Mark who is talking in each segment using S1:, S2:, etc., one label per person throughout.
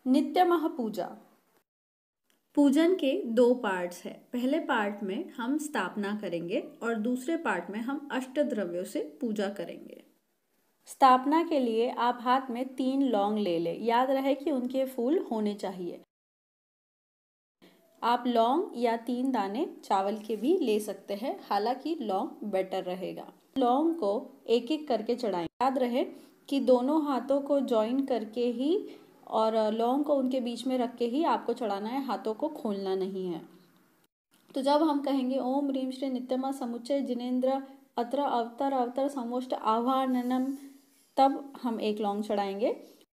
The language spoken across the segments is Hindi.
S1: नित्यमः पूजा। पूजन के दो पार्ट्स है। पहले पार्ट में हम स्थापना करेंगे और दूसरे पार्ट में हम अष्टद्रव्यों से पूजा करेंगे। स्थापना के लिए आप हाथ में 3 लौंग ले लें। याद रहे कि उनके फूल होने चाहिए। आप लौंग या 3 दाने चावल के भी ले सकते हैं, हालांकि लौंग बेटर रहेगा। लौंग को एक एक करके चढ़ाएं। याद रहे कि दोनों हाथों को जॉइन करके ही और लौंग को उनके बीच में रख के ही आपको चढ़ाना है, हाथों को खोलना नहीं है। तो जब हम कहेंगे ओम ह्रीम श्री नित्यमा समुच्चय जिनेन्द्र अत्र अवतर अवतर समोष्ट आह्वाननम, तब हम एक लौंग चढ़ाएंगे।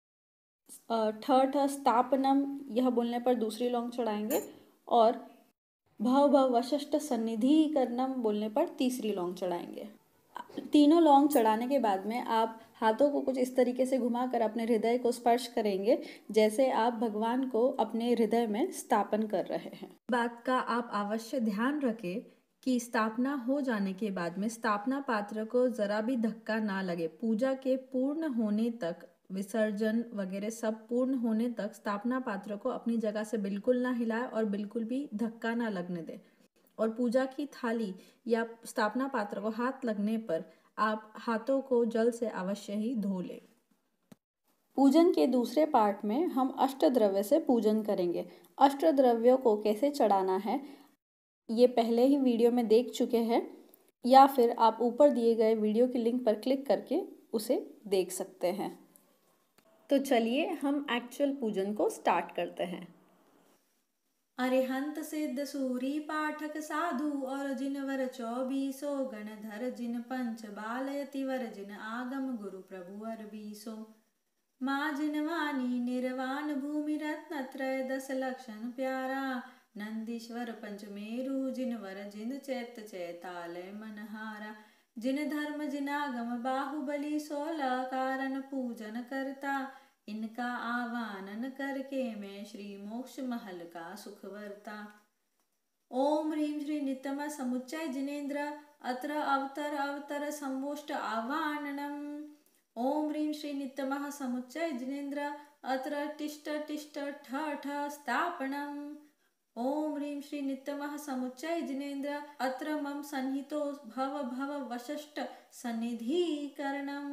S1: ठ स्थापनम, यह बोलने पर दूसरी लौंग चढ़ाएंगे और भव भव वशिष्ठ सन्निधिकरणम बोलने पर तीसरी लौंग चढ़ाएंगे। तीनों लौंग चढ़ाने के बाद में आप हाथों को कुछ इस तरीके से घुमाकर अपने हृदय को स्पर्श करेंगे, जैसे आप भगवान को अपने हृदय में स्थापन कर रहे हैं। बात का आप अवश्य ध्यान रखें कि स्थापना हो जाने के बाद में स्थापना पात्र को जरा भी धक्का ना लगे। पूजा के पूर्ण होने तक, विसर्जन वगैरह सब पूर्ण होने तक स्थापना पात्र को अपनी जगह से बिल्कुल ना हिलाए और बिल्कुल भी धक्का ना लगने दे। और पूजा की थाली या स्थापना पात्र को हाथ लगने पर आप हाथों को जल से अवश्य ही धो लें। पूजन के दूसरे पार्ट में हम अष्टद्रव्य से पूजन करेंगे। अष्टद्रव्यों को कैसे चढ़ाना है ये पहले ही वीडियो में देख चुके हैं, या फिर आप ऊपर दिए गए वीडियो की लिंक पर क्लिक करके उसे देख सकते हैं। तो चलिए हम एक्चुअल पूजन को स्टार्ट करते हैं। अरिहंत सिद्ध सूरी पाठक साधु और जिनवर 24 गणधर जिन पंच बालयति वर जिन आगम गुरु प्रभु अरबीसो माँ जिनवानी निर्वाण भूमि रत्न त्रय 10 लक्षण प्यारा नंदीश्वर पंचमेरु जिनवर जिन चैत चैतालय मनहारा जिन धर्म जिनागम बाहुबली 16 कारण पूजन करता इनका आवानन करके मैं श्री मोक्ष महल का सुख वर्ता। ओम ह्रीम श्री नित्यमा समुच्चय जिनेन्द्र अत्र अवतर अवतर संवोष्ट आवाननम। ओम ह्रीम श्री नित्यमः समुच्चय जिनेन्द्र अत्र तिष्ठ तिष्ठ ठ ठ स्थापनम। ओम ह्रीम श्री नित्यमः समुच्चय जिनेन्द्र अत्र मम सन्निहितो भव भव वशिष्ठ सन्निधिकरणम।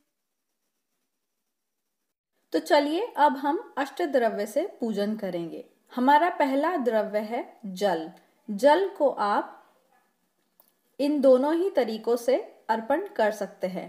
S1: तो चलिए अब हम अष्टद्रव्य से पूजन करेंगे। हमारा पहला द्रव्य है जल। जल को आप इन दोनों ही तरीकों से अर्पण कर सकते हैं।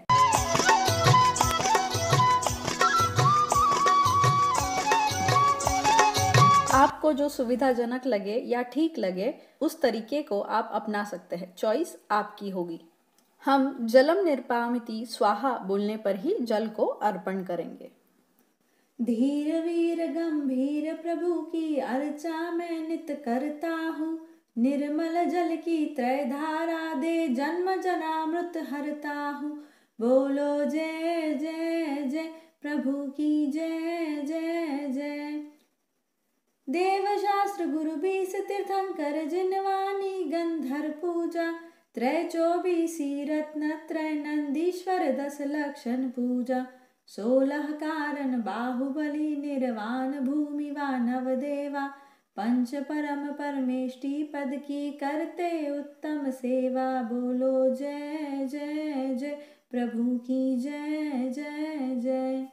S1: आपको जो सुविधाजनक लगे या ठीक लगे उस तरीके को आप अपना सकते हैं, चॉइस आपकी होगी। हम जलम निर्पामिति स्वाहा बोलने पर ही जल को अर्पण करेंगे। धीर वीर गंभीर प्रभु की अर्चा मैं नित करता हूँ, निर्मल जल की त्रय धारा दे जन्म जनामृत हरता हूँ। बोलो जय जय जय प्रभु की जय जय जय। देव शास्त्र गुरु 20 तीर्थंकर जिनवानी गंधर पूजा त्रय 24 रत्न त्रय नंदीश्वर 10 लक्षण पूजा 16 कारण बाहुबली निर्वाण भूमि वानव देवा पंच परम परमेष्टि पद की करते उत्तम सेवा। बोलो जय जय जय प्रभु की जय जय जय।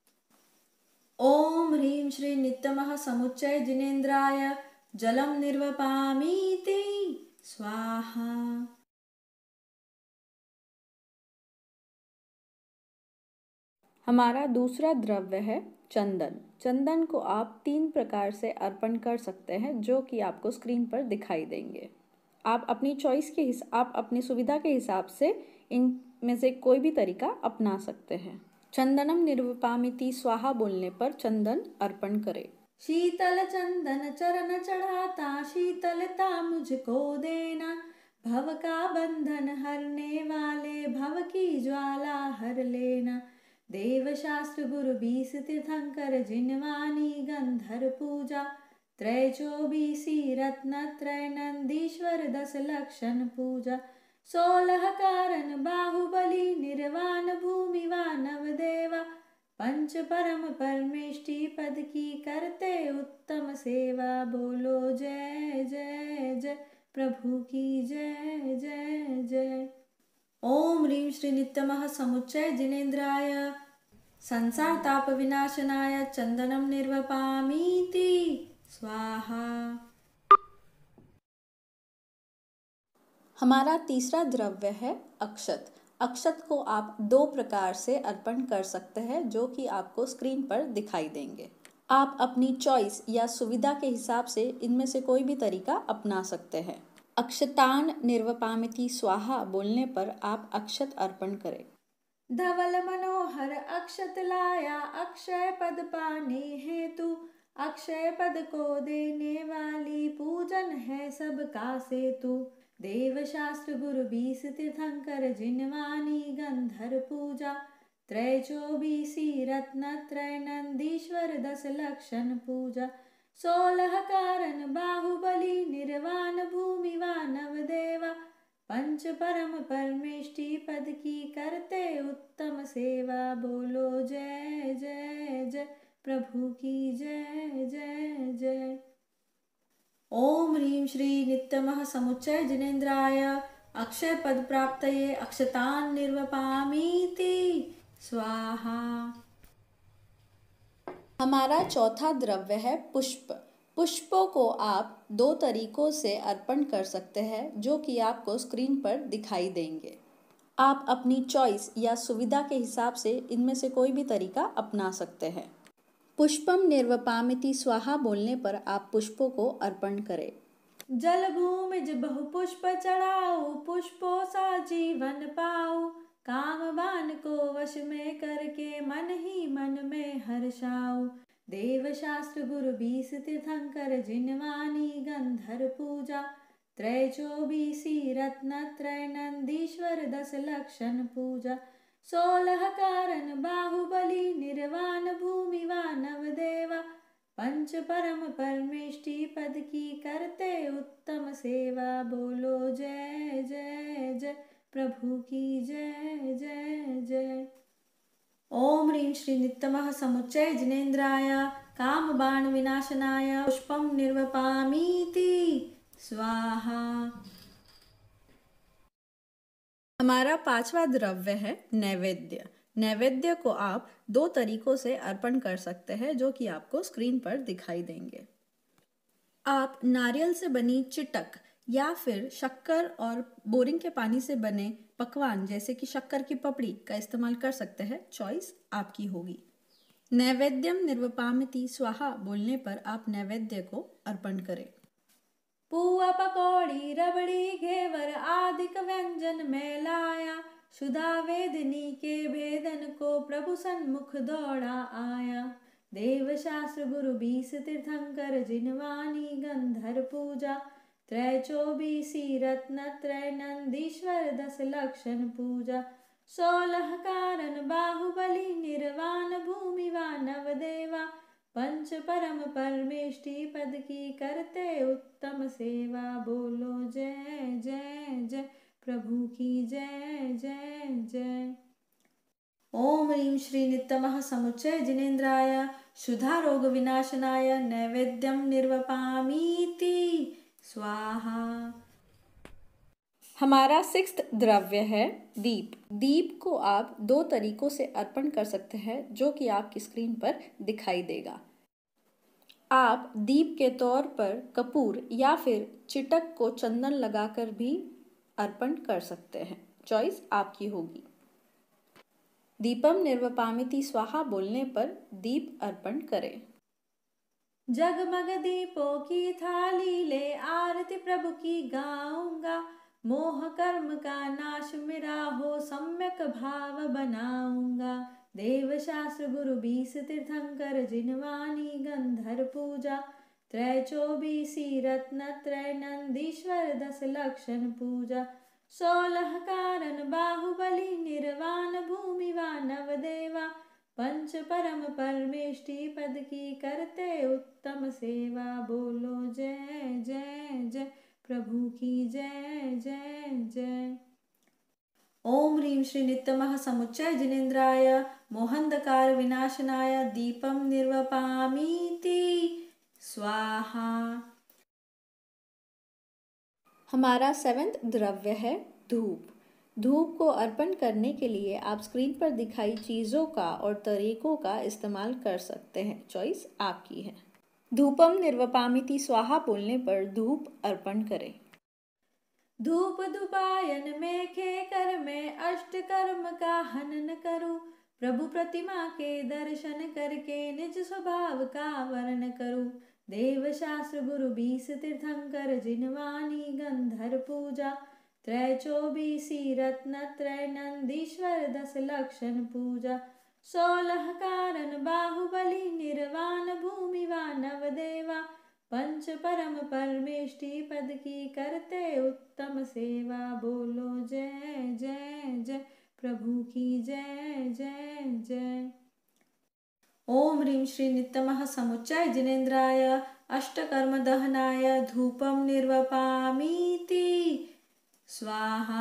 S1: ओम ह्रीम श्री नित्यमः समुच्चय जिनेन्द्राय जलम निर्वपामीति स्वाहा। हमारा दूसरा द्रव्य है चंदन। चंदन को आप 3 प्रकार से अर्पण कर सकते हैं, जो कि आपको स्क्रीन पर दिखाई देंगे। आप अपनी चॉइस के आप अपनी सुविधा के हिसाब से इनमें से कोई भी तरीका अपना सकते हैं। चंदनम निर्वपामिति स्वाहा बोलने पर चंदन अर्पण करें। शीतल चंदन चरण चढ़ाता शीतलता मुझको देना, भव का बंधन हरने वाले भव की ज्वाला हर लेना। देव शास्त्र गुरु 20 तीर्थंकर जिनवानी गंधर पूजा त्रय 24 रत्न त्रय नंदीश्वर 10 लक्षण पूजा 16 कारण बाहुबली निर्वाण भूमि वानव देवा पंच परम परमेष्टि पद की करते उत्तम सेवा। बोलो जय जय जय प्रभु की जय जय जय। ओम ह्रीं श्री नित्यमः समुच्चय जिनेन्द्राय संसार ताप विनाशनाय चंदनम निर्वपामीति स्वाहा। हमारा तीसरा द्रव्य है अक्षत। अक्षत को आप दो प्रकार से अर्पण कर सकते हैं जो कि आपको स्क्रीन पर दिखाई देंगे। आप अपनी चॉइस या सुविधा के हिसाब से इनमें से कोई भी तरीका अपना सकते हैं। अक्षतान निर्वपामिति स्वाहा बोलने पर आप अक्षत अर्पण करें। धवल मनोहर अक्षत लाया अक्षय पद पाने हेतु। अक्षय पद को देने वाली पूजन है सबका सेतु। देव शास्त्र गुरु 20 तीर्थंकर जिनवानी गंधर पूजा। त्रय 24 रत्न त्रय नंदीश्वर 10 लक्षण पूजा। 16 कारण बाहुबली निर्वाण भूमि वानव देवा। पंच परम परमेष्टि पद की करते उत्तम सेवा। बोलो जय जय जय प्रभु की जय जय जय। ओम ह्रीं श्री नित्यमः समुच्चय जिनेन्द्राय अक्षय पद प्राप्तये अक्षतान निर्वपामीति स्वाहा। हमारा चौथा द्रव्य है पुष्प। पुष्पों को आप दो तरीकों से अर्पण कर सकते हैं जो कि आपको स्क्रीन पर दिखाई देंगे। आप अपनी चॉइस या सुविधा के हिसाब से इनमें से कोई भी तरीका अपना सकते हैं। पुष्पम निर्वपामिति स्वाहा बोलने पर आप पुष्पों को अर्पण करें। जल भूमिज बहु पुष्प चढ़ाओ पुष्पों सा जीवन पाओ। काम बान को वश में करके मन ही मन में हर्षाओ। देव शास्त्र गुरु 20 तीर्थंकर जिनवानी गंधर पूजा। त्रय 24 रत्न त्रय नंदीश्वर 10 लक्षण पूजा। 16 कारण बाहुबली निर्वाण भूमि वानव देवा। पंच परम परमेष्टि पद की करते उत्तम सेवा। बोलो जय जय जय प्रभु की जय जय जय। ओम ह्रीं श्री नित्यमः समुच्चय जिनेन्द्राय काम बाण विनाशनाय पुष्पम निर्वपामीति स्वाहा। हमारा पांचवा द्रव्य है नैवेद्य। नैवेद्य को आप दो तरीकों से अर्पण कर सकते हैं जो कि आपको स्क्रीन पर दिखाई देंगे। आप नारियल से बनी चिटक या फिर शक्कर और बोरिंग के पानी से बने पकवान जैसे कि शक्कर की पपड़ी का इस्तेमाल कर सकते हैं। चॉइस आपकी होगी। नैवेद्यम निर्वपामिति स्वाहा बोलने पर आप नैवेद्य को अर्पण करें। पुआ पकौड़ी रबड़ी घेवर आदिक व्यंजन में लाया। सुधा वेदनी के भेदन को प्रभु सन्मुख दौड़ा आया। देव शास्त्र गुरु 20 तीर्थंकर जिनवानी गंधर पूजा। त्रय 24 रत्न त्रय नंदीश्वर 10 लक्षण पूजा। 16 कारण बाहुबली निर्वाण भूमि वानव देवा। पंच परम परमेष्टि पद की करते उत्तम सेवा। बोलो जय जय जय प्रभु की जय जय जय। ओम ह्रीं श्री नित्यमः समुच्चय जिनेन्द्राय शुद्धा रोग विनाशनाय नैवेद्यम निर्वपामीति स्वाहा। हमारा सिक्स्थ द्रव्य है दीप। दीप को आप दो तरीकों से अर्पण कर सकते हैं जो कि आपकी स्क्रीन पर दिखाई देगा। आप दीप के तौर पर कपूर या फिर चिटक को चंदन लगाकर भी अर्पण कर सकते हैं। चॉइस आपकी होगी। दीपम निर्वपामिति स्वाहा बोलने पर दीप अर्पण करें। जगमग दीपों की थाली ले आरती प्रभु की गाऊंगा। मोह कर्म का नाश मेरा हो सम्यक भाव बनाऊंगा। देव शास्त्र गुरु 20 तीर्थंकर जिनवानी गंधर पूजा। त्रय 24 रत्न त्रय नंदीश्वर 10 लक्षण पूजा। 16 कारण बाहुबली निर्वाण भूमि वानव देवा। पंच परम परमेष्टि पद की करते उत्तम सेवा। बोलो जय जय जय प्रभु की जय जय जय। ओम ह्रीं श्री नित्यमः समुच्चय जिनेन्द्राय मोहंधकार विनाशनाय दीपम निर्वपामीति स्वाहा। हमारा 7वां द्रव्य है धूप। धूप को अर्पण करने के लिए आप स्क्रीन पर दिखाई चीज़ों का और तरीकों का इस्तेमाल कर सकते हैं, चॉइस आपकी है। धूपम निर्वपामिति स्वाहा बोलने पर धूप अर्पण करें। धूप धुपायन में खे कर में अष्ट कर्म का हनन करूं, प्रभु प्रतिमा के दर्शन करके निज स्वभाव का वर्ण करूं। देव शास्त्र गुरु 20 तीर्थंकर जिनवानी गंधर पूजा, त्रय चौबीसी रत्न त्रय नंदीश्वर 10 लक्षण पूजा। 16 कारण बाहुबली निर्वाण भूमि वानव देवा, पंच परम परमेष्टि पद की करते उत्तम सेवा। बोलो जय जय जय प्रभु की जय जय जय। ओम ह्रीं श्री नित्यमः समुच्चय जिनेन्द्राय अष्टकर्म दहनाय धूपम निर्वपामीति स्वाहा।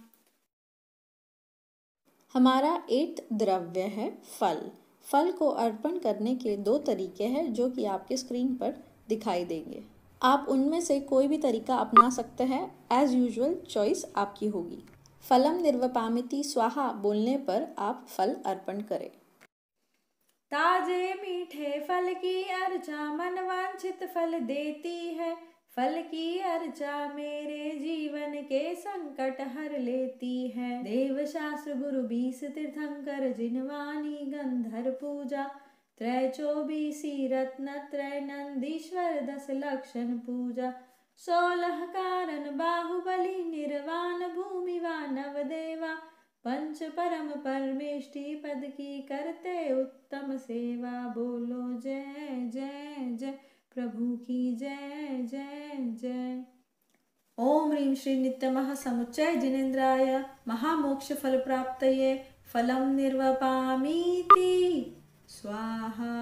S1: हमारा 8वां द्रव्य है फल। फल को अर्पण करने के 2 तरीके हैं जो कि आपके स्क्रीन पर दिखाई देंगे। आप उनमें से कोई भी तरीका अपना सकते हैं, एज यूजुअल चॉइस आपकी होगी। फलम निर्वपामिति स्वाहा बोलने पर आप फल अर्पण करें। ताजे मीठे फल की अर्चा मन वांछित फल देती है, फल की अर्चा मेरे जीवन के संकट हर लेती है। देव शास्त्र गुरु 20 तीर्थंकर जिनवानी गंधर पूजा, त्रय चौबीसी रत्न त्रय नंदीश्वर 10 लक्षण पूजा। 16 कारण बाहुबली निर्वाण भूमि वानव देवा, पंच परम परमेष्टि पद की करते उत्तम सेवा। बोलो जय जय जय प्रभु की जय जय जय। ओम ह्रीं श्री नित्यमः समुच्चय जिनेन्द्राय महामोक्ष फल प्राप्तये फलम निर्वपामीति स्वाहा।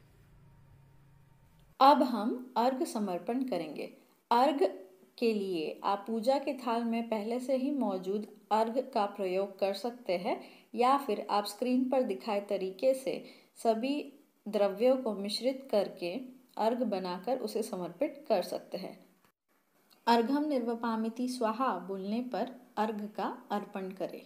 S1: अब हम अर्घ समर्पण करेंगे। अर्घ के लिए आप पूजा के थाल में पहले से ही मौजूद अर्घ का प्रयोग कर सकते हैं, या फिर आप स्क्रीन पर दिखाए तरीके से सभी द्रव्यों को मिश्रित करके अर्घ बनाकर उसे समर्पित कर सकते हैं। अर्घम निर्वपामिति स्वाहा बोलने पर अर्घ का अर्पण करें।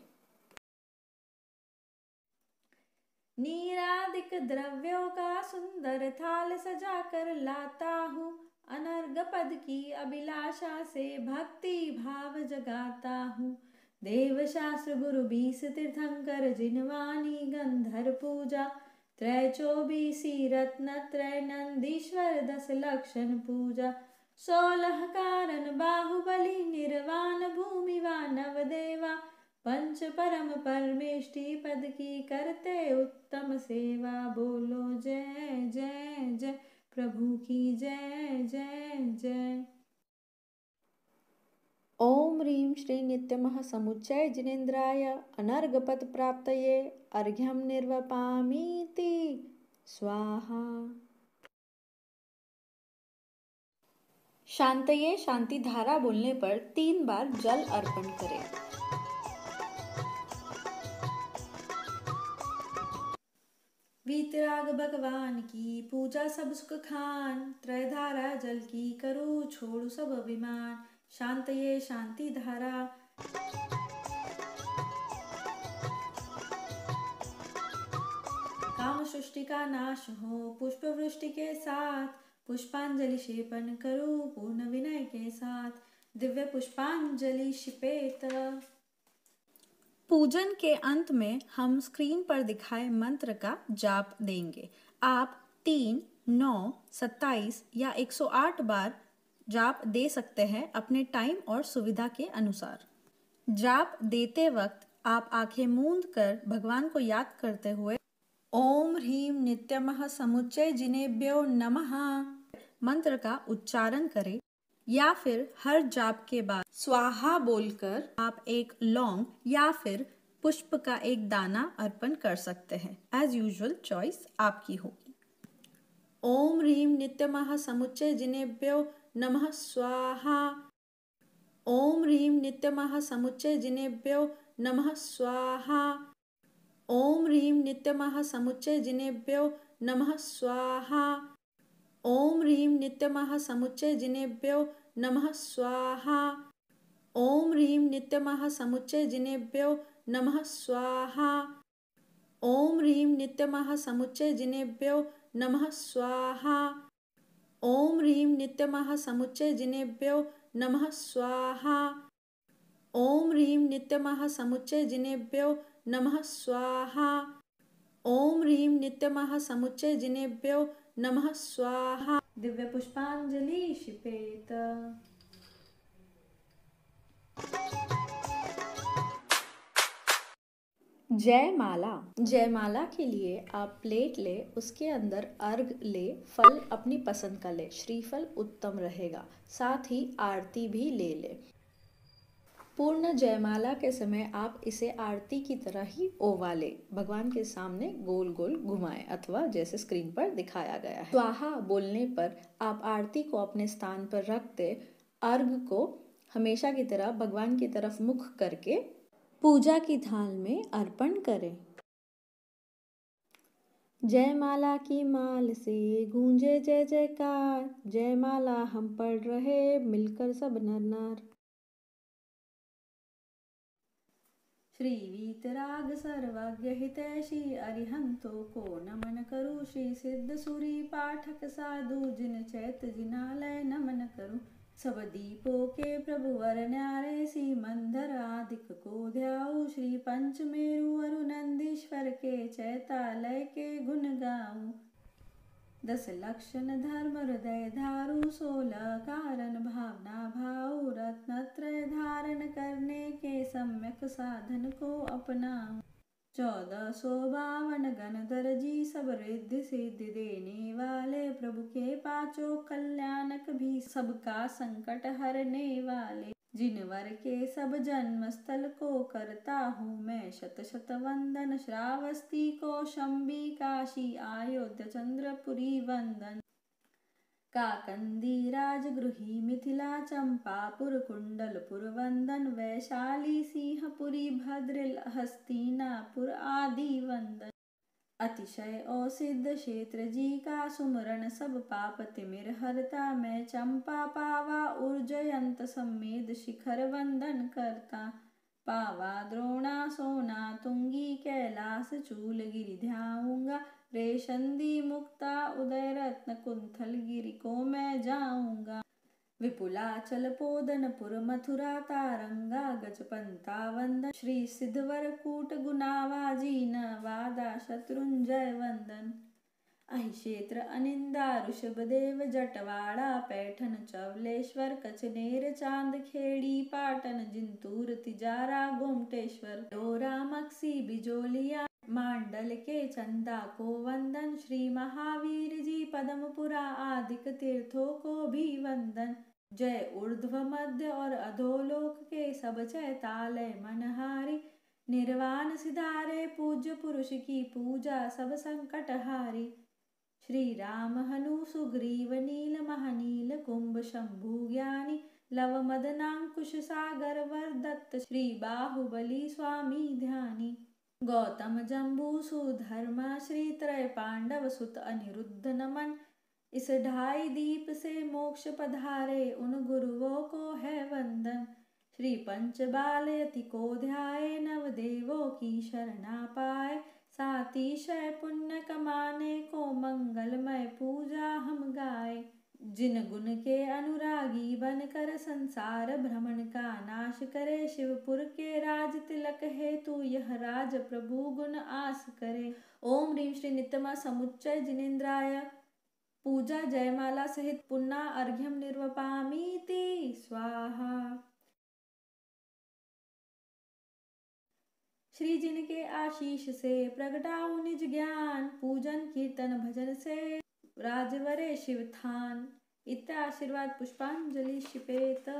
S1: नीरादिक द्रव्यों का सुंदर थाल सजा कर लाता हूँ, अनर्घ पद की अभिलाषा से भक्ति भाव जगाता हूँ। देव शास्त्र गुरु 20 तीर्थंकर जिनवानी गंधर पूजा, त्रय चौबीसी रत्न त्रय नंदीश्वर 10 लक्षण पूजा। 16 कारण बाहुबली निर्वाण भूमि वानव देवा, पंच परम परमेष्टि पद की करते उत्तम सेवा। बोलो जय जय जय प्रभु की जय जय जय। ओम ह्रीं श्री नित्यमः समुच्चय जिनेन्द्राय अनर्घपद प्राप्तये अर्घ्यम निर्वपामीति स्वाहा। शांतये शांति धारा बोलने पर 3 बार जल अर्पण करें। वीतराग भगवान की पूजा सब सुख खान, त्रयधारा जल की करूँ छोड़ू सब अभिमान। शांतये शांति धारा। काम सृष्टि का नाश हो पुष्प वृष्टि के साथ, पुष्पांजलि क्षेपण करूँ पूर्ण विनय के साथ। दिव्य पुष्पांजलि क्षिपेत। पूजन के अंत में हम स्क्रीन पर दिखाए मंत्र का जाप देंगे। आप 3, 9, 27 या 108 बार जाप दे सकते हैं अपने टाइम और सुविधा के अनुसार। जाप देते वक्त आप आंखें मूंद कर भगवान को याद करते हुए ओम ह्रीं नित्यमः समुच्चय जिनेभ्यो नमः मंत्र का उच्चारण करें, या फिर हर जाप के बाद स्वाहा बोलकर आप एक लौंग या फिर पुष्प का एक दाना अर्पण कर सकते हैं। एज यूजुअल चॉइस आपकी होगी। ओम ह्रीं नित्यमः समुच्चय जिनेभ्यो नमः स्वाहा। ओम ह्रीं नित्यमः समुच्चय जिनेभ्यो नमः स्वाहा। ओम ह्रीं नित्यमः समुच्चय जिनेभ्यो नमः स्वाहा। ओम ह्रीं नित्यमः समुच्चय जिनेभ्यो नमः स्वाहा। ओम ह्रीं नित्यमः समुच्चय जिनेभ्यो नमः स्वाहा। ओम ह्रीं नित्यमः समुच्चय जिनेभ्यो नमः स्वाहा। ओम ह्रीं नित्यमः समुच्चय जिनेभ्यो नमः स्वाहा। ओम ह्रीं नित्यमः समुच्चय जिनेभ्यो नमः स्वाहा। ओम ह्रीं नित्यमः समुच्चय जिनेभ्यो नमः स्वाहा। दिव्य पुष्पांजलि क्षिपेत। जयमाला। जयमाला के लिए आप प्लेट ले, उसके अंदर अर्घ ले, फल अपनी पसंद का ले, श्रीफल उत्तम रहेगा, साथ ही आरती भी ले ले। पूर्ण जयमाला के समय आप इसे आरती की तरह ही ओवाले भगवान के सामने गोल गोल घुमाएं, अथवा जैसे स्क्रीन पर दिखाया गया है। स्वाहा बोलने पर आप आरती को अपने स्थान पर रख दे, अर्घ को हमेशा की तरह भगवान की तरफ मुख करके पूजा की थाल में अर्पण करें। जयमाला की माल से गूंजे जय जयकार, जयमाला हम पढ़ रहे मिलकर सब नर नार। श्री वीतराग सर्वज्ञ हितैषी अरिहंतो को नमन करूं, श्री सिद्ध सूरी पाठक साधु जिन चैत जिनालय नमन करूं। सब दीपों के प्रभु वर न्यारे, सी मंदर आदिक को ध्याऊं, श्री पंचमेरु अरु नंदीश्वर के चैतालय के गुण गाऊं। 10 लक्षण धर्म हृदय धारू, 16 कारण भावना भाऊ, रत्नत्रय धारण करने के सम्यक साधन को अपनाऊं। 1452 गणधर जी, सब रिद्धि सिद्धि देने वाले, प्रभु के पांचों कल्याणक भी, सबका संकट हरने वाले। जिनवर के सब जन्म स्थल को करता हूँ मैं शत शत वंदन, श्रावस्ती कौशंबी काशी अयोध्या चंद्रपुरी वंदन। काकंदी राजगृही मिथिला चंपापुर कुंडलपुर वंदन, वैशाली सिंहपुरी भद्र हस्तिनापुर आदि वंदन। अतिशय और सिद्ध क्षेत्र जी का सुमरन, सब पाप तिमिर हरता, मैं चंपा पावा उज्जयंत समेत शिखर वंदन करता। पावा द्रोणा सोना तुंगी कैलास चूल गिरि ध्याऊंगा, रेशंदी मुक्ता उदय रत्न कुंथल गिरि को मैं जाऊंगा। विपुलाचल पोदनपुर मथुरा तारंगा गजपंता वंदन, श्री सिद्धवर कूट गुनावाजी नवादा शत्रुंजय वंदन। अहिक्षेत्र अनिंदा ऋषभदेव जटवाड़ा पैठन चवलेश्वर, कचनेर चांद खेड़ी पाटन जिंतूर तिजारा गोमटेश्वर। डोरा मक्सी बिजोलिया मांडल के चंदा को वंदन, श्री महावीर जी पदमपुरा आदिक तीर्थों को भी वंदन। जय ऊर्ध्व मध्य और अधोलोक के सब चैतालय मनहारी, निर्वाण सिधारे पूज्य पुरुष की पूजा सब संकट हारी। श्री राम हनु सुग्रीव नील महनील कुंभ शंभु ज्ञानी, लव मदनांकुश सागर वर दत्त, श्री बाहुबली स्वामी ध्यानी। गौतम जम्बू सुधर्मा श्री त्रय पांडव सुत अनिरुद्ध नमन, इस ढाई दीप से मोक्ष पधारे उन गुरुओं को है वंदन। श्री पंचबालयति को ध्याए नवदेवों की शरणा पाए, सातिशय पुण्य कमाने को मंगलमय पूजा हम गाए। जिन गुण के अनुरागी बनकर संसार भ्रमण का नाश करे, शिवपुर के राज तिलक हेतु यह राज प्रभु गुण आस करे। ओम ह्रीं श्री नित्यमा समुच्चय जिनेन्द्राय पूजा जयमाला सहित पुनः अर्घ्यम निर्वपामीति स्वाहा। श्री जिनके आशीष से प्रगटाऊ निज ज्ञान, पूजन कीर्तन भजन से राजवरे शिवथान। इत्य आशीर्वाद पुष्पांजलि क्षिपेत।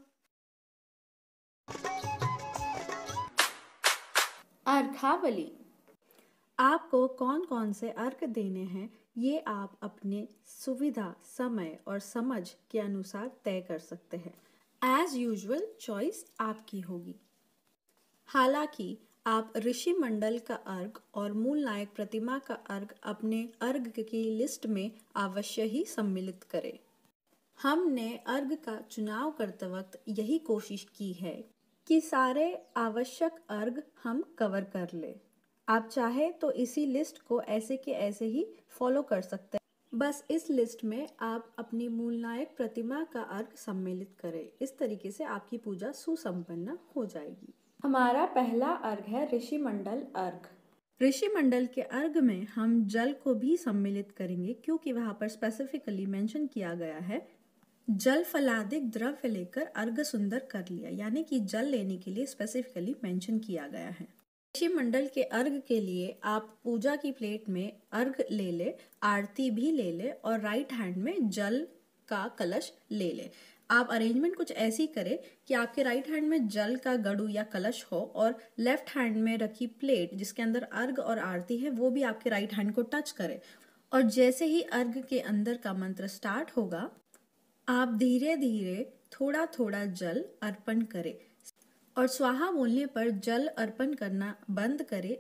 S1: अर्घावली। आपको कौन कौन से अर्घ देने हैं ये आप अपने सुविधा, समय और समझ के अनुसार तय कर सकते हैं। एज यूजुअल चॉइस आपकी होगी। हालांकि आप ऋषि मंडल का अर्घ और मूल नायक प्रतिमा का अर्घ अपने अर्घ की लिस्ट में अवश्य ही सम्मिलित करें। हमने अर्घ का चुनाव करते वक्त यही कोशिश की है कि सारे आवश्यक अर्घ हम कवर कर ले। आप चाहे तो इसी लिस्ट को ऐसे के ऐसे ही फॉलो कर सकते हैं। बस इस लिस्ट में आप अपनी मूल नायक प्रतिमा का अर्घ सम्मिलित करें। इस तरीके से आपकी पूजा सुसंपन्न हो जाएगी। हमारा पहला अर्घ है ऋषि मंडल अर्घ। ऋषि मंडल के अर्घ में हम जल को भी सम्मिलित करेंगे, क्योंकि वहां पर स्पेसिफिकली मेंशन किया गया है जल फलादिक द्रव्य लेकर अर्घ सुंदर कर लिया, यानी कि जल लेने के लिए स्पेसिफिकली मेंशन किया गया है। ऋषि मंडल के अर्घ के लिए आप पूजा की प्लेट में अर्घ ले ले, आरती भी ले ले और राइट हैंड में जल का कलश ले ले। आप अरेंजमेंट कुछ ऐसी करें कि आपके राइट हैंड में जल का गड़ू या कलश हो और लेफ्ट हैंड में रखी प्लेट जिसके अंदर अर्घ और आरती है वो भी आपके राइट हैंड को टच करे। और जैसे ही अर्घ के अंदर का मंत्र स्टार्ट होगा, आप धीरे धीरे थोड़ा थोड़ा जल अर्पण करें और स्वाहा बोलने पर जल अर्पण करना बंद करें।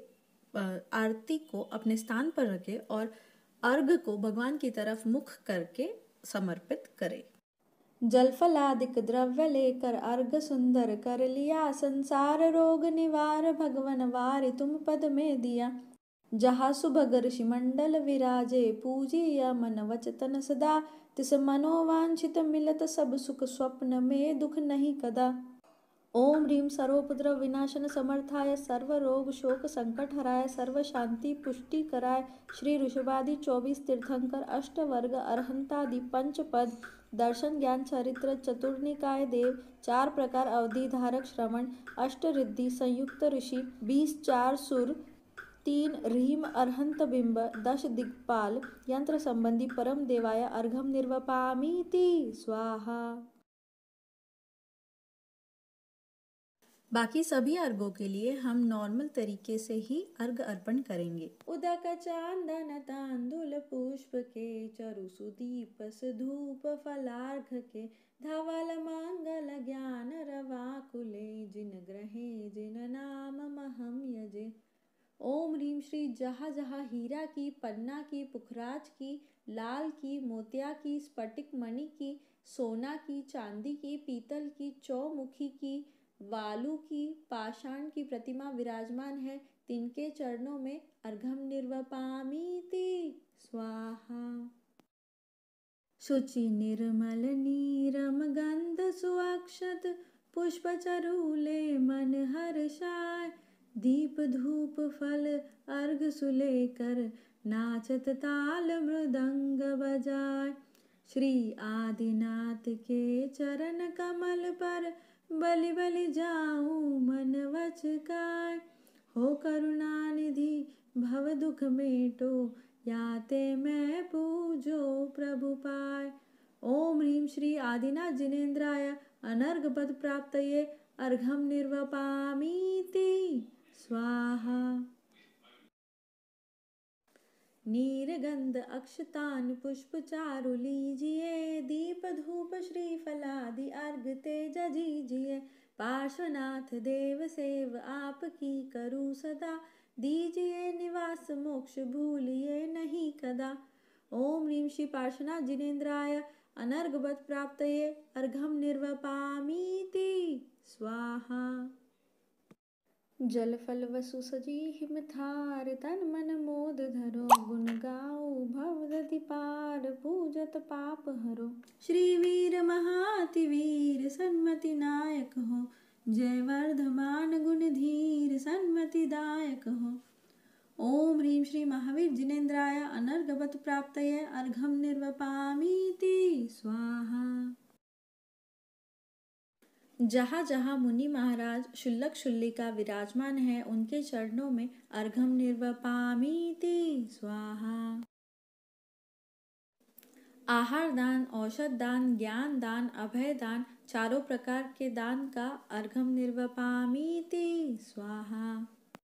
S1: आरती को अपने स्थान पर रखें और अर्घ को भगवान की तरफ मुख करके समर्पित करें। जल फलादिक द्रव्य लेकर अर्घ सुंदर कर लिया, संसार रोग निवार भगवन वारि तुम पद में दिया। जहाँ सुभग ऋषि मंडल विराजे, पूजिया मन वचतन सदा, तिस मनोवांछित मिलत सब सुख स्वप्न में दुख नहीं कदा। ओम ह्रीं सर्वोपद्रव विनाशन समर्थाय, सर्व रोग शोक संकट हराय, सर्व शांति पुष्टि कराय, श्री ऋषभादि 24 तीर्थंकर, अष्टवर्ग अरहंतादि पंच पद, दर्शन ज्ञान चरित्र चतुर्निकाय देव, 4 प्रकार अवधि धारक श्रवण, अष्ट रिद्धि संयुक्त ऋषि, 20 4 सुर, 3 ह्रीम अरहंत बिंब, 10 दिक्पाल, यंत्र संबंधी परम देवाय अर्घम निर्वपामीति स्वाहा। बाकी सभी अर्घों के लिए हम नॉर्मल तरीके से ही अर्घ अर्पण करेंगे। उदक चांदन तांदुल पुष्प के, चरु सुदीप धूप फलार्घ के, धवल मंगल ज्ञान रवाकुले, जिन ग्रहे जिन नाम महम यजे। ओम ह्रीं श्री जहाँ जहाँ हीरा की, पन्ना की, पुखराज की, लाल की, मोतिया की, स्फटिक मणि की, सोना की, चांदी की, पीतल की, चौमुखी की, वालू की, पाषाण की प्रतिमा विराजमान है, तिनके चरणों में अर्घम निर्वपामीति स्वाहा। शुचि निर्मल नीरम गंध सुअक्षत, पुष्प चरूले मन हर्षाय, दीप धूप फल अर्घ सुलेकर, नाचत ताल मृदंग बजाय। श्री आदिनाथ के चरण कमल पर, बलि बलि जाऊं मन वचकाय, हो करुणा निधि भव दुख मेटो, याते मैं पूजो प्रभु पाय। ओम ह्रीं श्री आदिनाथ जिनेन्द्राय अनर्घ पद प्राप्तये, अर्घम निर्वपामीति स्वाहा। नीरगंध अक्षतान पुष्प चारु लीजिए, दीप धूप श्री फलादि अर्घ तेज दीजिए। पार्श्वनाथ देव सेव आपकी करूँ सदा, दीजिए निवास मोक्ष भूलिए नहीं कदा। ओम ह्रीं श्री पार्श्वनाथ जिनेन्द्राय अनर्घवत प्राप्तये, अर्घम निर्वपामीति स्वाहा। जल फल वसु सजी हिमथार, तन मन मोद धरो, गुण गाओ भवदति पार, पूजत पाप हरो। श्री वीर महाति वीर सन्मति नायक हो, जय वर्धमान गुण धीर सन्मति दायक हो। ओम ह्रीं श्री महावीर जिनेन्द्राय अनर्घवत प्राप्तये, अर्घम निर्वपामीति स्वाहा। जहाँ जहाँ मुनि महाराज शुल्लक शुल्लिका विराजमान है, उनके चरणों में अर्घम निर्वपामीति स्वाहा। आहार दान, औषध दान, ज्ञान दान, अभय दान, 4 प्रकार के दान का अर्घम निर्वपामीति स्वाहा।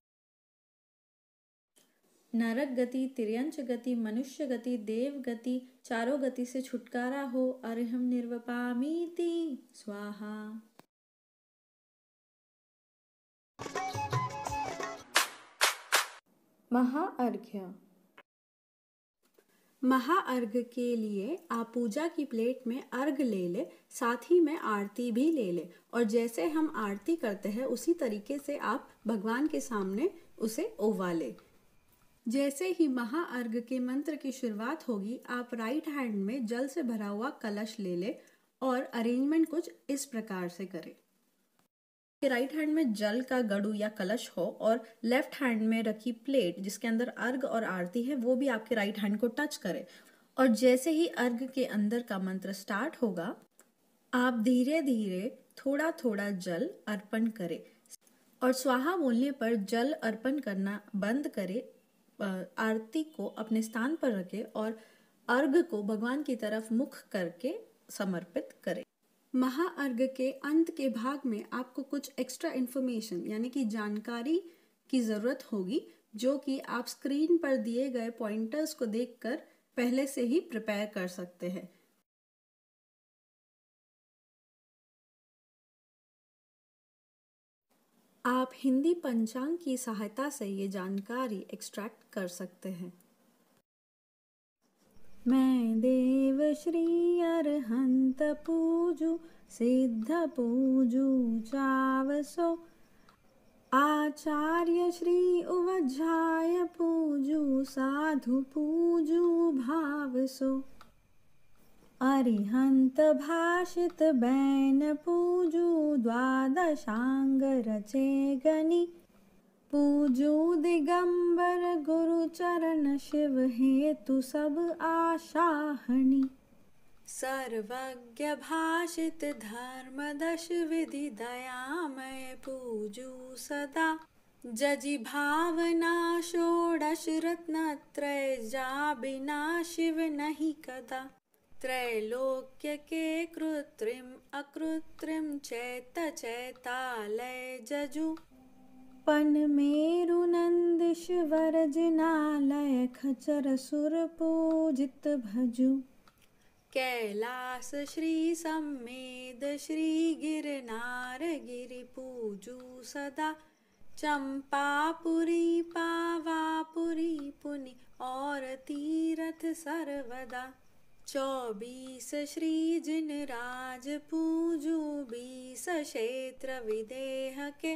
S1: नरक गति, तिर्यंच गति, मनुष्य गति, देव गति, 4 गति से छुटकारा हो, अर्घम निर्वपामीति स्वाहा। महाअर्घ्य। महाअर्घ्य के लिए आप पूजा की प्लेट में अर्घ ले ले, साथ ही में आरती भी ले ले, और जैसे हम आरती करते हैं उसी तरीके से आप भगवान के सामने उसे उबाले। जैसे ही महाअर्घ्य के मंत्र की शुरुआत होगी, आप राइट हैंड में जल से भरा हुआ कलश ले ले और अरेंजमेंट कुछ इस प्रकार से करें। राइट हैंड में जल का गड़ू या कलश हो और लेफ्ट हैंड में रखी प्लेट जिसके अंदर अर्घ और आरती है वो भी आपके राइट हैंड को टच करे। और जैसे ही अर्घ के अंदर का मंत्र स्टार्ट होगा, आप धीरे धीरे थोड़ा थोड़ा जल अर्पण करें और स्वाहा बोलने पर जल अर्पण करना बंद करें। आरती को अपने स्थान पर रखें और अर्घ को भगवान की तरफ मुख करके समर्पित करें। महाअर्घ के अंत के भाग में आपको कुछ एक्स्ट्रा इन्फॉर्मेशन यानी कि जानकारी की ज़रूरत होगी, जो कि आप स्क्रीन पर दिए गए पॉइंटर्स को देखकर पहले से ही प्रिपेयर कर सकते हैं। आप हिंदी पंचांग की सहायता से ये जानकारी एक्सट्रैक्ट कर सकते हैं। मैं देव श्री अरहंत पूजू, सिद्ध पूजू चावसो, आचार्य श्री उवज्झाय पूजू, साधु पूजू भावसो, अरिहंत भाषित बैन पूजू, द्वादशांग रचे गनी, पूजू दिगंबर गुरु चरण, शिव हेतु सब आशाहनी, सर्वज्ञ भाषित धर्म दश विधि, दयामय पूजू सदा, जजि भावना षोडश रत्न त्रय, जा बिना शिव नहीं कदा, त्रैलोक्य के कृत्रिम अकृत्रिम, चैत चैतालय जजु, पन मेरु नंदीश्वर जिनालय, खचर सुर पूजित भजु, कैलास श्री सम्मेद श्री गिरनार गिरि पूजू सदा, चंपापुरी पावापुरी पुनि, और तीरथ सर्वदा, 24 श्री जिन राज पूजू, 20 क्षेत्र विदेह के,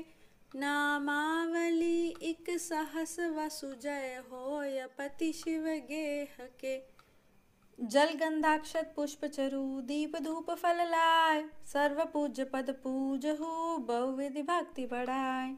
S1: नामावली 1 सहस वसुजय, होय पति शिव गेह के, जल गंधाक्षत पुष्प चरु, दीप धूप फल लाय, सर्व पूज्य पद पूजहु, बहुविधि भक्ति बढ़ाय।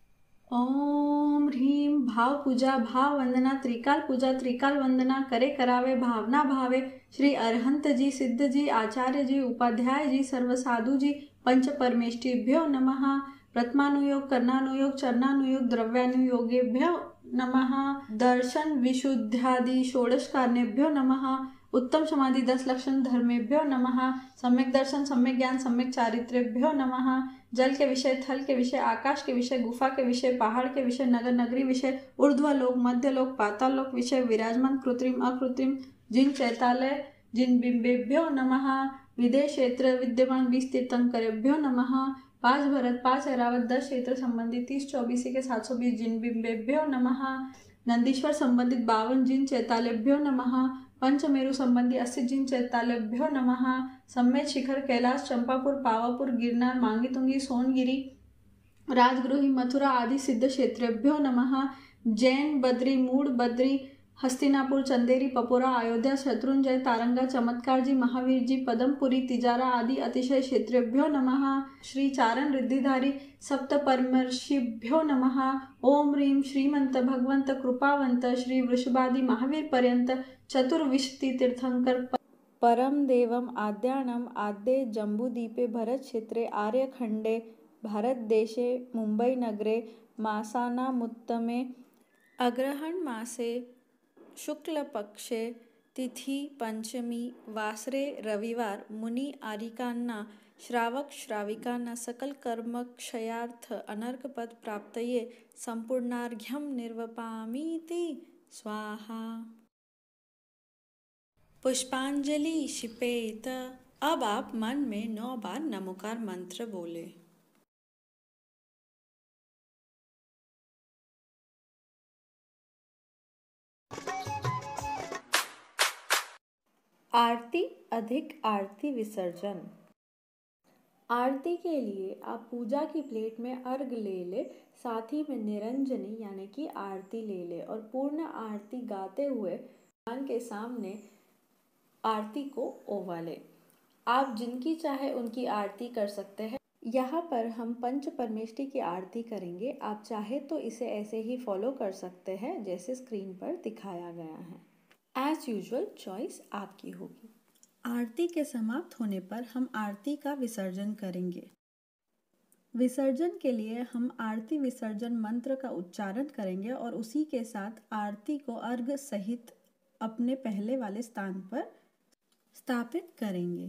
S1: ओम ह्रीम भाव पूजा भाव वंदना, त्रिकाल पूजा त्रिकाल वंदना, करे करावे भावना भावे, श्री अरहंत जी, सिद्ध जी, आचार्य जी, उपाध्याय जी, सर्व साधु जी, पंच परमेष्टिभ्यो नमः, प्रथमानुयोग कर्णानुयोग चरणानुयोग द्रव्यानुयोगेभ्यो नमः, दर्शन विशुद्ध्यादि षोडश कारणेभ्यो नमः, उत्तम समाधि 10 लक्षण धर्मेभ्यो नमः, सम्यक दर्शन सम्यक ज्ञान सम्यक चारित्र्यभ्यो नमः, जल के विषय, थल के विषय, आकाश के विषय, गुफा के विषय, पहाड़ के विषय, नगर नगरी विषय, ऊर्ध्वलोक मध्यलोक पाताल लोक विषय, विराजमान कृत्रिम अकृत्रिम, जिन चैतालय जिन बिंबेभ्यो नमः, विदेश क्षेत्र विद्यमान 20 तीर्थंकरेभ्यो नमः, 5 भरत 5 ऐरावत 10 क्षेत्र संबंधित 30-24 के 720 जिन बिंबेभ्यो नमः, नंदीश्वर संबंधित 52 जिन चैतालेभ्यो नमः, पंचमेरु संबंधी 80 जिन चैतालेभ्यो नमः, सम्मेद शिखर कैलाश चंपापुर पावापुर गिरनार मांगीतुंगी सोनगिरी राजगृही मथुरा आदि सिद्ध क्षेत्रेभ्यो नमः, जैन बद्री मूड बद्री हस्तिनापुर चंदेरी पपोरा अयोध्या शत्रुंजय तारंगा चमत्कार जी महावीर जी पदमपुरी तिजारा आदि अतिशय क्षेत्रेभ्यो नमः, श्री चारण रिद्धिधारी सप्त परमर्षिभ्यो नमः, ओम ह्रीं श्रीमंत भगवंत कृपावंत श्री वृषभादि महावीर पर्यंत चतुर्विंशति तीर्थंकर परम देवम आद्यानम आद्ये जम्बूदीपे भरत क्षेत्रे आर्यखंडे भारत देशे मुंबई नगरे मासानामुत्तमे अग्रहण मासे शुक्ल पक्षे तिथि पंचमी वासरे रविवार मुनि आरिकांना श्रावक श्राविकांना सकल कर्म क्षयार्थ अनर्क पद प्राप्तये संपूर्णार्घ्यम निर्वपामीति स्वाहा। पुष्पांजलि क्षिपेत। अब आप मन में 9 बार नमोकार मंत्र बोले। आरती अधिक आरती विसर्जन। आरती के लिए आप पूजा की प्लेट में अर्घ ले ले, साथ ही में निरंजनी यानी कि आरती ले ले और पूर्ण आरती गाते हुए भगवान के सामने आरती को ओवाले। आप जिनकी चाहे उनकी आरती कर सकते हैं। यहाँ पर हम पंच परमेष्टि की आरती करेंगे। आप चाहे तो इसे ऐसे ही फॉलो कर सकते हैं जैसे स्क्रीन पर दिखाया गया है। एज यूजुअल चॉइस आपकी होगी। आरती के समाप्त होने पर हम आरती का विसर्जन करेंगे। विसर्जन के लिए हम आरती विसर्जन मंत्र का उच्चारण करेंगे और उसी के साथ आरती को अर्घ सहित अपने पहले वाले स्थान पर स्थापित करेंगे।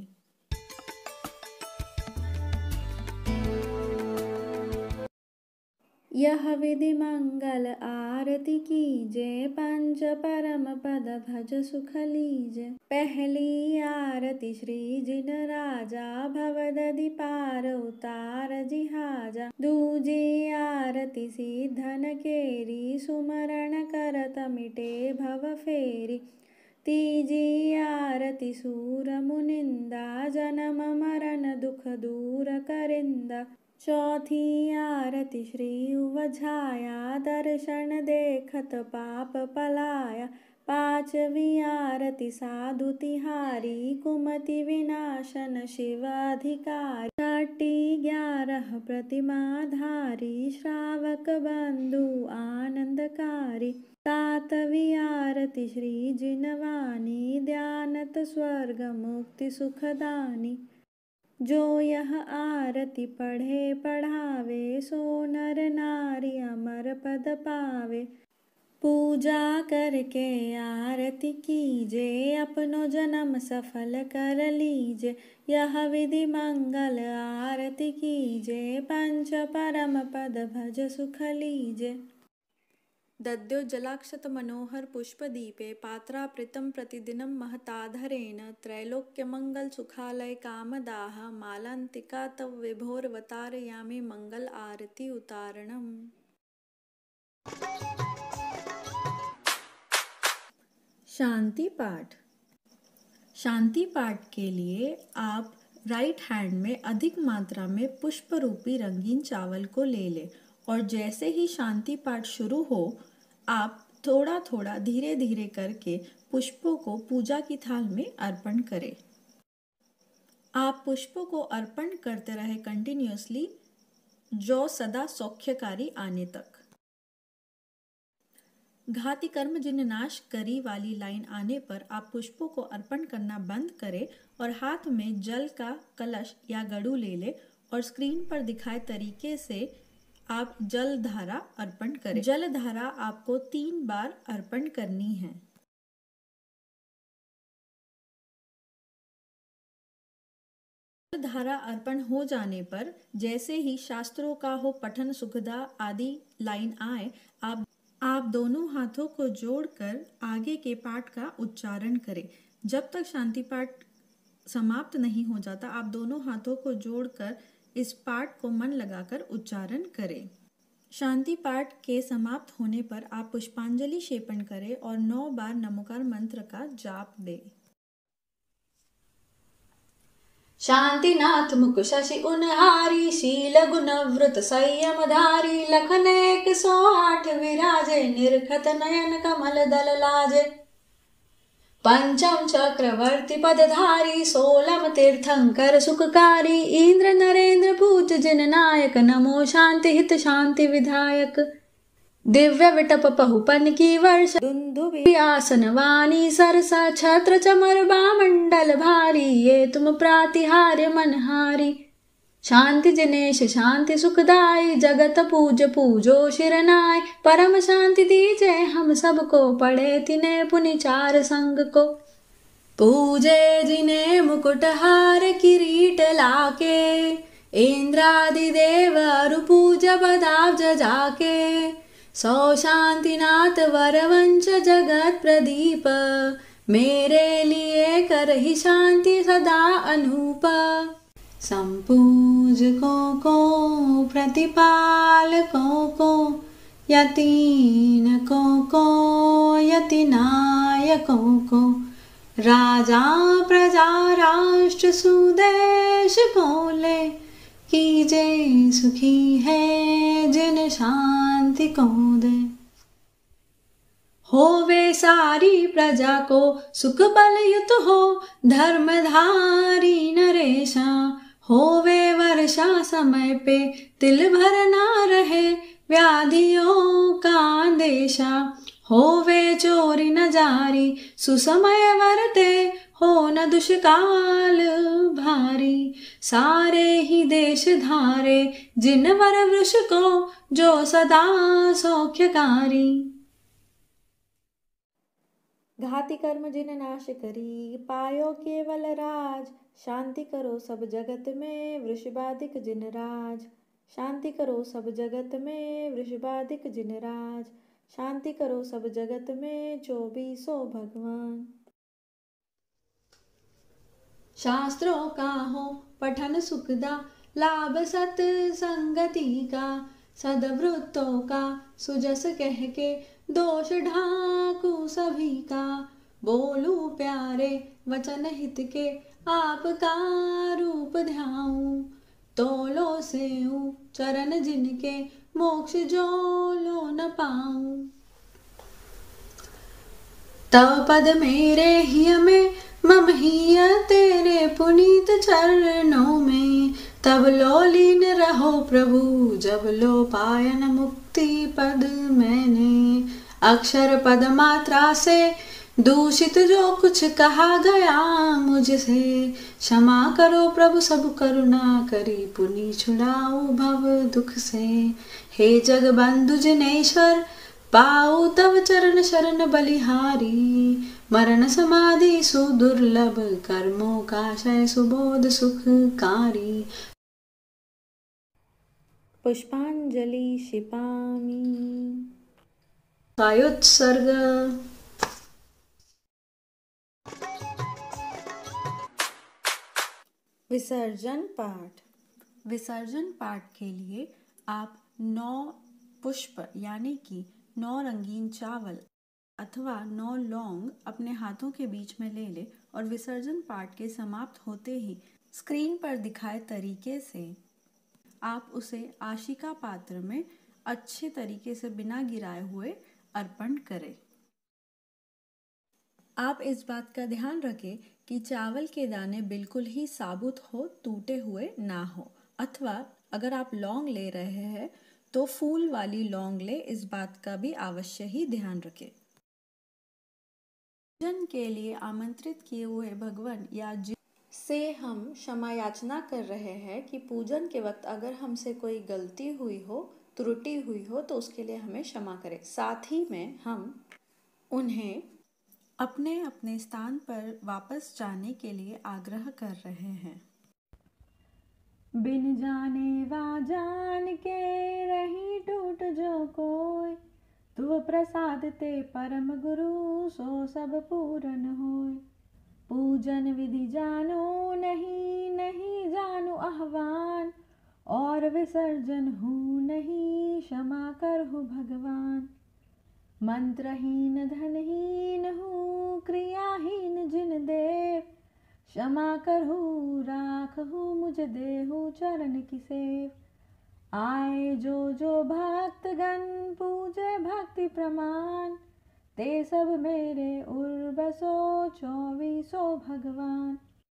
S1: यह विधि मंगल आरती कीजे, पंच परम पद भज सुख लीजे। पहली आरती श्री जिन राजा, भवदधि पार उतार जिहाजा। दूजी आरती सिद्धन केरी, सुमरण करत मिटे भव फेरी। तीजी आरती सूर मुनिंदा, जन्म मरण दुख दूर करिंदा। चौथी आरती श्री उवझाया, दर्शन देखत पाप पलाया। पांचवी आरती साधु तिहारी, कुमति विनाशन शिव अधिकारी। छठी 11 प्रतिमाधारी, श्रावक बंधु आनंदकारी। सातवीं आरती श्री जिनवानी, ध्यानत स्वर्ग मुक्ति सुखदानी। जो यह आरती पढ़े पढ़ावे, सो नर नारी अमर पद पावे। पूजा करके आरती कीजे, अपनो जन्म सफल कर लीजे। यह विधि मंगल आरती कीजे, पंच परम पद भज सुख लीजे। दद्योज्जलाक्षत मनोहर पुष्पदीपे, पात्रापृतं प्रतिदिनं महताधरेण। त्रैलोक्यमंगल सुखालय कामदाः, मालान्तिका तव विभोरवतारयामि मंगल आरती उतारणम्। शांति पाठ। शांति पाठ के लिए आप राइट हैंड में अधिक मात्रा में पुष्प रूपी रंगीन चावल को ले लें और जैसे ही शांति पाठ शुरू हो, आप थोड़ा थोड़ा धीरे धीरे करके पुष्पों को पूजा की थाल में अर्पण करें। आप पुष्पों को अर्पण करते रहे कंटिन्यूअसली, जो सदा सौख्यकारी आने तक। घाति कर्म जिन नाश करी वाली लाइन आने पर आप पुष्पों को अर्पण करना बंद करें और हाथ में जल का कलश या गड़ू ले लें और स्क्रीन पर दिखाए तरीके से आप जल धारा अर्पण करें। जल धारा आपको 3 बार अर्पण करनी है। जल धारा अर्पण हो जाने पर जैसे ही शास्त्रों का हो पठन सुखदा आदि लाइन आए, आप दोनों हाथों को जोड़कर आगे के पाठ का उच्चारण करें। जब तक शांति पाठ समाप्त नहीं हो जाता, आप दोनों हाथों को जोड़कर इस पाठ को मन लगाकर उच्चारण करें। शांति पाठ के समाप्त होने पर आप पुष्पांजलि क्षेपण करें और 9 बार नमोकार मंत्र का जाप दें।
S2: शांतिनाथ मुख शशि उनहारी, शील गुण वृत संयम धारी। लखन 108 विराजे, निरखत नयन कमल दल लाजे। पंचम चक्रवर्ती पदधारी, 16 तीर्थंकर सुखकारी। इंद्र नरेंद्र पूज जिन नायक, नमो शांति हित शांति विधायक। दिव्य विटप पहुपन की वर्ष, दुंदुभि आसन वाणी सरसा। छत्र चमर बामंडल भारी, ये तुम प्रातिहार्य मनहारी। शांति जिनेश शांति सुखदाई, जगत पूज पूजो शिरनाय। परम शांति दीजे हम सबको, पढ़े तिने पुनि 4 संग को। पूजे जिने मुकुटहार किरीट लाके, इंद्रादि देव अरु पूज बदाब्ज जाके। 100 शांतिनाथ वरवंश जगत प्रदीप, मेरे लिए करहि शांति सदा अनूप। संपूजकों को प्रतिपालकों को, यतीनकों को यतिनायकों को। राजा प्रजा राष्ट्र सुदेश बोले, कीजे सुखी है जिन शांति को दे। होवे सारी प्रजा को सुख बलयुत हो, धर्मधारी नरेशा। होवे वर्षा समय पे तिल भर ना रहे, व्याधियों का अंदेशा। होवे चोरी न जारी, सुसमय वरते, हो न दुष्काल भारी। सारे ही देश धारे जिन वर वृष को, जो सदा सौख्यकारी।
S1: घाति कर्म जिन नाश करी, पायो केवल राज। शांति करो सब जगत में, वृषभाधिक जिन राज। शांति करो सब जगत में, वृषभाधिक जिन राज। शांति करो सब जगत में, 24 भगवान।
S2: शास्त्रों का हो पठन सुखदा, लाभ सत संगति का। सदवृत्तों का सुजस कह के, दोष ढाकू सभी का। बोलू प्यारे वचन हित के, आपका रूप ध्याऊं। तोलो सेऊ चरण जिनके, मोक्ष जो लो न पाऊं। तव पद मेरे हिय में, मम हिय तेरे पुनीत चरणों में। तब लो लीन रहो प्रभु, जब लो पायन मुक्ति पद मैंने। अक्षर पद मात्रा से दूषित जो कुछ कहा गया मुझसे, क्षमा करो प्रभु सब करुणा करी, पुनि छुड़ाओ भव दुख से। हे जग बंधु जिनेश्वर, पाऊ तव चरण शरण बलिहारी। मरण समाधि सुदुर्लभ, कर्मों का क्षय सुबोध सुखकारी।
S1: पुष्पांजलि क्षिपामि।
S2: वायुत्सर्ग।
S1: विसर्जन पाठ। विसर्जन पाठ के लिए आप 9 पुष्प यानी कि 9 रंगीन चावल अथवा 9 लौंग अपने हाथों के बीच में ले ले और विसर्जन पाठ के समाप्त होते ही स्क्रीन पर दिखाए तरीके से आप उसे आशिका पात्र में अच्छे तरीके से बिना गिराए हुए अर्पण करें। आप इस बात का ध्यान रखें कि चावल के दाने बिल्कुल ही साबुत हो, टूटे हुए ना हो, अथवा अगर आप लौंग ले रहे हैं तो फूल वाली लौंग ले, इस बात का भी अवश्य ही ध्यान रखें। पूजन के लिए आमंत्रित किए हुए भगवान या से हम क्षमा याचना कर रहे हैं कि पूजन के वक्त अगर हमसे कोई गलती हुई हो, त्रुटि हुई हो तो उसके लिए हमें क्षमा करें। साथ ही में हम उन्हें अपने अपने स्थान पर वापस जाने के लिए आग्रह कर रहे हैं।
S2: बिन जाने वा जान के रही टूट जो कोय, तुव प्रसाद ते परम गुरु सो सब पूरन होय। पूजन विधि जानो नहीं, नहीं जानु आह्वान, और विसर्जन हूँ नहीं, क्षमा करहु भगवान। मंत्रहीन धनहीन हूँ, क्रियाहीन जिन देव, क्षमा करहु राखहु मुझ देहु चरण की सेव। आए जो भक्तगण पूजे भक्ति प्रमाण, ते सब मेरे उर बसो 24 भगवान।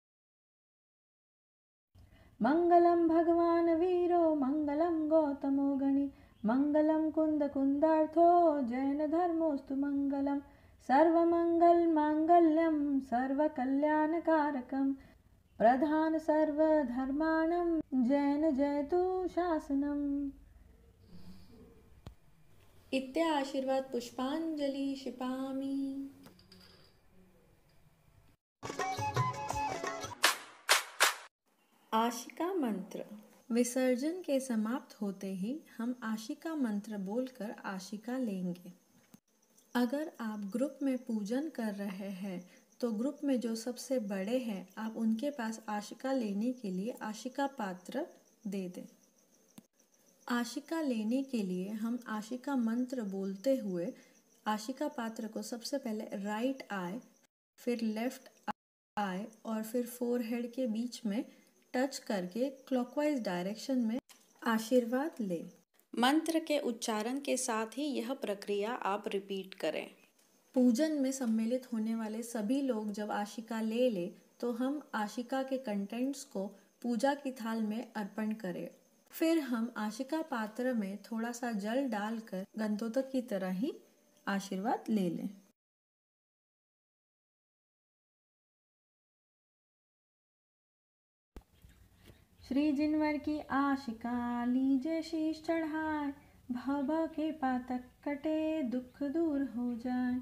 S2: मंगलम भगवान वीरो, मंगलम गौतमो गणि, मंगलम कुंद कुंदार्थो, जैन धर्मोस्तु मंगलम। सर्वमंगल मांगल्यम सर्वकल्याणकारकम, प्रधान सर्वधर्माणं जैन जयतु शासनम।
S1: इत्या आशीर्वाद पुष्पांजलि क्षिपामि। आशिका मंत्र। विसर्जन के समाप्त होते ही हम आशिका मंत्र बोलकर आशिका लेंगे। अगर आप ग्रुप में पूजन कर रहे हैं तो ग्रुप में जो सबसे बड़े हैं आप उनके पास आशिका लेने के लिए आशिका पात्र दे दें। आशिका लेने के लिए हम आशिका मंत्र बोलते हुए आशिका पात्र को सबसे पहले राइट आई फिर लेफ्ट आई और फिर फोरहेड के बीच में टच करके क्लॉकवाइज डायरेक्शन में आशीर्वाद ले। मंत्र के उच्चारण के साथ ही यह प्रक्रिया आप रिपीट करें। पूजन में सम्मिलित होने वाले सभी लोग जब आशिका ले तो हम आशिका के कंटेंट्स को पूजा की थाल में अर्पण करें। फिर हम आशिका पात्र में थोड़ा सा जल डालकर गंधोदक की तरह ही आशीर्वाद ले लें।
S2: श्री जिनवर की आशिका लीजे शीश चढ़ाए, भव भव के पातक कटे दुख दूर हो जाए।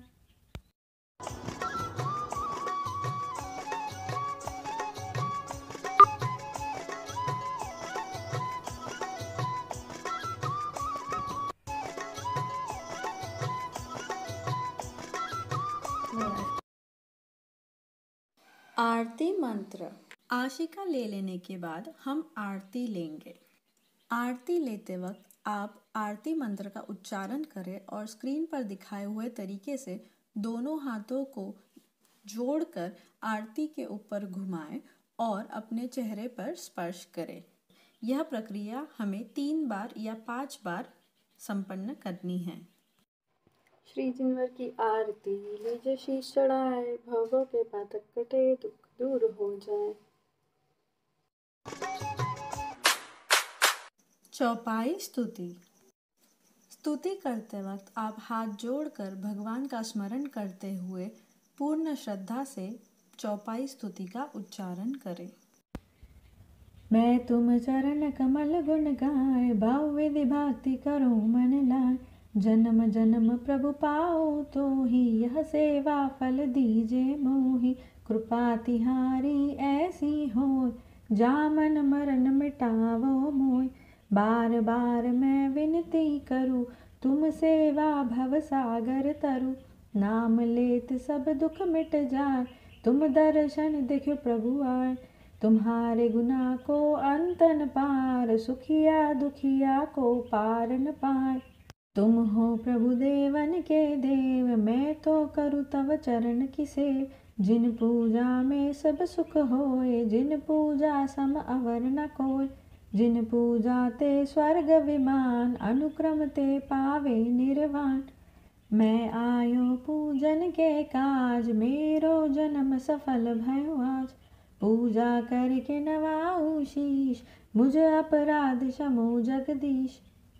S1: आरती मंत्र। आशिका ले लेने के बाद हम आरती लेंगे। आरती लेते वक्त आप आरती मंत्र का उच्चारण करें और स्क्रीन पर दिखाए हुए तरीके से दोनों हाथों को जोड़कर आरती के ऊपर घुमाएं और अपने चेहरे पर स्पर्श करें। यह प्रक्रिया हमें 3 बार या 5 बार संपन्न करनी है।
S2: श्री जिनवर की आरती लीजे शीश चढ़ाए, भव भव के पातक कटे दुख दूर हो जाए।
S1: चौपाई स्तुति। स्तुति करते वक्त आप हाथ जोड़कर भगवान का स्मरण करते हुए पूर्ण श्रद्धा से चौपाई स्तुति का उच्चारण करें।
S2: मैं तुम चरण कमल गुण गाए, भाव विधि भक्ति करो मन लाए। जन्म जन्म प्रभु पाओ तो ही, यह सेवा फल दीजे मोहि। कृपा तिहारी ऐसी हो, जामन मरण मिटावो मोय। बार बार मैं विनती करूँ, तुम सेवा भव सागर तरु। नाम लेत सब दुख मिट जाए, तुम दर्शन देखो प्रभु आए। तुम्हारे गुना को अंत न पार, सुखिया दुखिया को पार न पाए। तुम हो प्रभु देवन के देव, मैं तो करूँ तव चरण की सेव। जिन पूजा में सब सुख होए, जिन पूजा सम अवर न कोय। जिन पूजा ते स्वर्ग विमान, अनुक्रम ते पावे निर्वाण। मैं आयो पूजन के काज, मेरो जन्म सफल भयो आज। पूजा करके नवाऊं शीश, मुझ अपराध क्षमो जगदीश।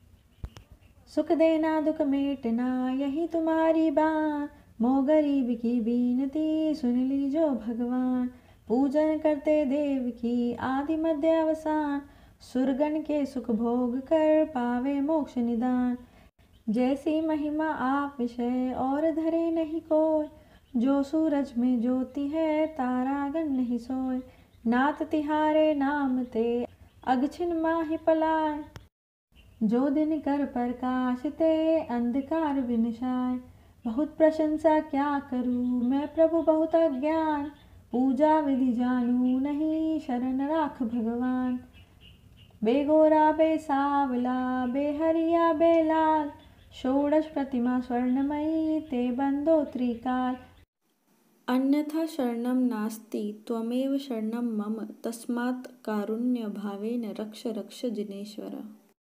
S2: सुख देना दुख मेटना यही तुम्हारी बात, मो गरीब की बीनती सुन लीजो भगवान। पूजन करते देव की आदि मध्य अवसान, सुरगण के सुख भोग कर पावे मोक्ष निदान। जैसी महिमा आप विषय और धरे नहीं कोय, जो सूरज में ज्योति है तारागण नहीं सोए। नाथ तिहारे नाम ते अगछिन माहि पलाय, जो दिन कर प्रकाश ते अंधकार विनशाय। बहुत प्रशंसा क्या करूँ मैं प्रभु बहुत अज्ञान, पूजा विधि जानू नहीं शरण राख भगवान। बेगोरा बे सावला बे हरिया बे लाल, षोडश प्रतिमा स्वर्णमयी ते बंदो त्रिकाल।
S1: अन्यथा शरणं नास्ति त्वमेव शरणं मम, तस्मात् कारुण्य भावेन रक्ष रक्ष जिनेश्वर।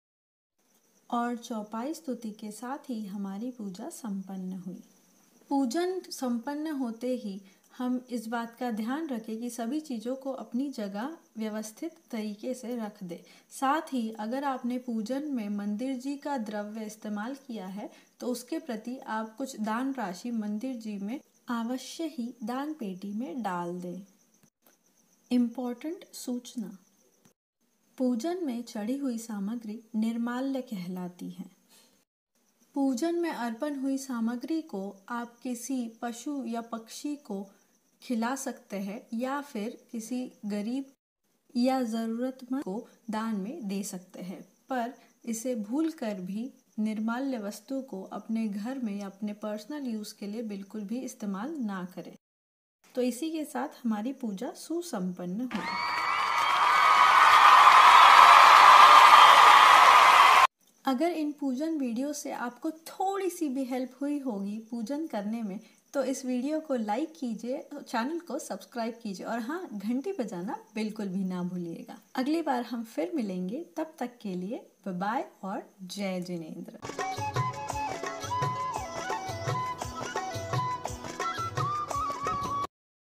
S1: और चौपाई स्तुति के साथ ही हमारी पूजा संपन्न हुई। पूजन संपन्न होते ही हम इस बात का ध्यान रखें कि सभी चीज़ों को अपनी जगह व्यवस्थित तरीके से रख दें। साथ ही अगर आपने पूजन में मंदिर जी का द्रव्य इस्तेमाल किया है तो उसके प्रति आप कुछ दान राशि मंदिर जी में अवश्य ही दान पेटी में डाल दें। इम्पोर्टेंट सूचना, पूजन में चढ़ी हुई सामग्री निर्माल्य कहलाती है। पूजन में अर्पण हुई सामग्री को आप किसी पशु या पक्षी को खिला सकते हैं या फिर किसी गरीब या ज़रूरतमंद को दान में दे सकते हैं, पर इसे भूलकर भी निर्माल्य वस्तु को अपने घर में या अपने पर्सनल यूज़ के लिए बिल्कुल भी इस्तेमाल ना करें। तो इसी के साथ हमारी पूजा सुसंपन्न हुई। अगर इन पूजन वीडियो से आपको थोड़ी सी भी हेल्प हुई होगी पूजन करने में, तो इस वीडियो को लाइक कीजिए, चैनल को सब्सक्राइब कीजिए और हाँ, घंटी बजाना बिल्कुल भी ना भूलिएगा। अगली बार हम फिर मिलेंगे, तब तक के लिए बाय बाय और जय जिनेंद्र।